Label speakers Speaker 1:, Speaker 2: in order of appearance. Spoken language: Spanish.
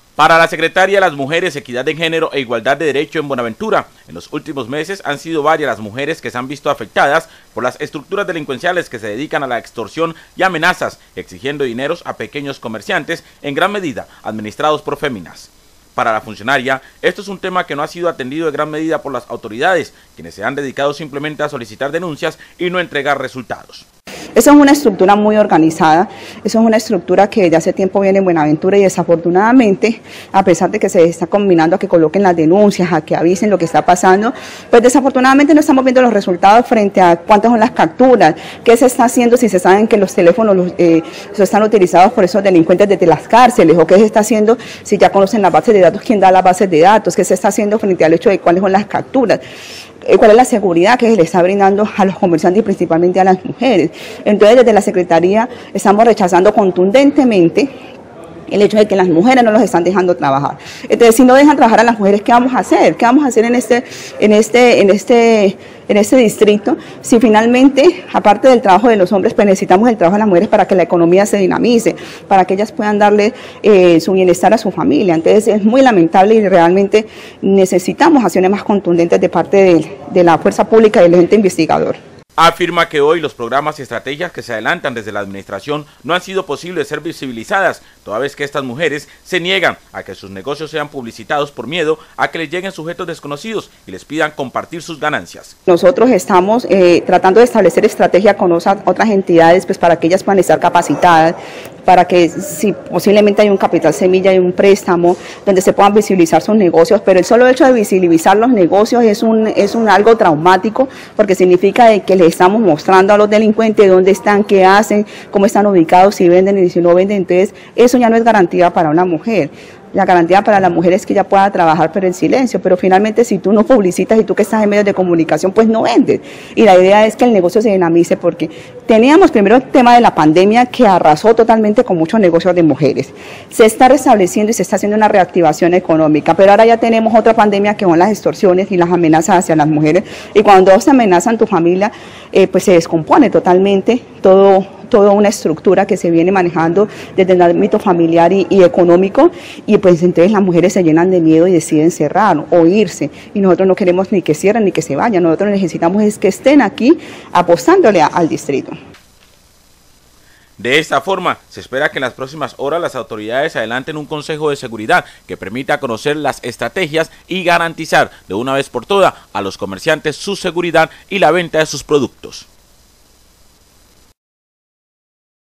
Speaker 1: Para la Secretaría de las Mujeres, Equidad de Género e Igualdad de Derecho en Buenaventura, en los últimos meses han sido varias las mujeres que se han visto afectadas por las estructuras delincuenciales que se dedican a la extorsión y amenazas, exigiendo dineros a pequeños comerciantes, en gran medida administrados por féminas. Para la funcionaria, esto es un tema que no ha sido atendido en gran medida por las autoridades, quienes se han dedicado simplemente a solicitar denuncias y no entregar resultados.
Speaker 2: Esa es una estructura muy organizada, eso es una estructura que desde hace tiempo viene en Buenaventura y desafortunadamente, a pesar de que se está combinando a que coloquen las denuncias, a que avisen lo que está pasando, pues desafortunadamente no estamos viendo los resultados frente a cuántas son las capturas, qué se está haciendo, si se saben que los teléfonos están utilizados por esos delincuentes desde las cárceles, o qué se está haciendo si ya conocen las bases de datos, quién da las bases de datos, qué se está haciendo frente al hecho de cuáles son las capturas. ¿Cuál es la seguridad que se le está brindando a los comerciantes y principalmente a las mujeres? Entonces, desde la Secretaría estamos rechazando contundentemente el hecho de que las mujeres no los están dejando trabajar. Entonces, si no dejan trabajar a las mujeres, ¿qué vamos a hacer? ¿Qué vamos a hacer en este distrito? Si finalmente, aparte del trabajo de los hombres, pues necesitamos el trabajo de las mujeres para que la economía se dinamice, para que ellas puedan darle su bienestar a su familia. Entonces, es muy lamentable y realmente necesitamos acciones más contundentes de parte de la fuerza pública y del ente investigador.
Speaker 1: Afirma que hoy los programas y estrategias que se adelantan desde la administración no han sido posibles ser visibilizadas, toda vez que estas mujeres se niegan a que sus negocios sean publicitados por miedo a que les lleguen sujetos desconocidos y les pidan compartir sus ganancias.
Speaker 2: Nosotros estamos tratando de establecer estrategia con otras entidades pues, para que ellas puedan estar capacitadas, para que si posiblemente hay un capital semilla y un préstamo donde se puedan visibilizar sus negocios, pero el solo hecho de visibilizar los negocios es algo traumático porque significa que les estamos mostrando a los delincuentes dónde están, qué hacen, cómo están ubicados, si venden y si no venden. Entonces eso ya no es garantía para una mujer. La garantía para la mujer es que ella pueda trabajar pero en silencio, pero finalmente si tú no publicitas y tú que estás en medios de comunicación pues no vendes. Y la idea es que el negocio se dinamice porque teníamos primero el tema de la pandemia que arrasó totalmente con muchos negocios de mujeres. Se está restableciendo y se está haciendo una reactivación económica, pero ahora ya tenemos otra pandemia que son las extorsiones y las amenazas hacia las mujeres. Y cuando se amenazan tu familia, pues se descompone totalmente toda una estructura que se viene manejando desde el ámbito familiar y económico, y pues entonces las mujeres se llenan de miedo y deciden cerrar o irse, y nosotros no queremos ni que cierren ni que se vayan, nosotros necesitamos es que estén aquí apostándole al distrito.
Speaker 1: De esta forma, se espera que en las próximas horas las autoridades adelanten un consejo de seguridad que permita conocer las estrategias y garantizar de una vez por todas a los comerciantes su seguridad y la venta de sus productos.